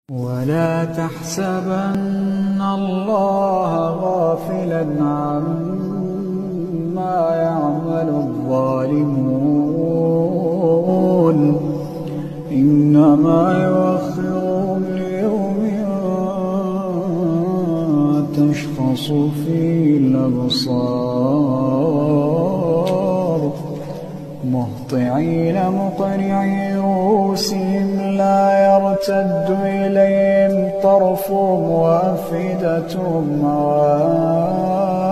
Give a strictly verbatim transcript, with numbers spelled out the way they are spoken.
ولا تحسبن الله غافلا عما يعمل الظالمون إنما يؤخرهم ليوم تشخص فيه الأبصار مهطعين مقنعي رؤوسهم لا يرتد إليهم طرفهم وأفئدتهم هواء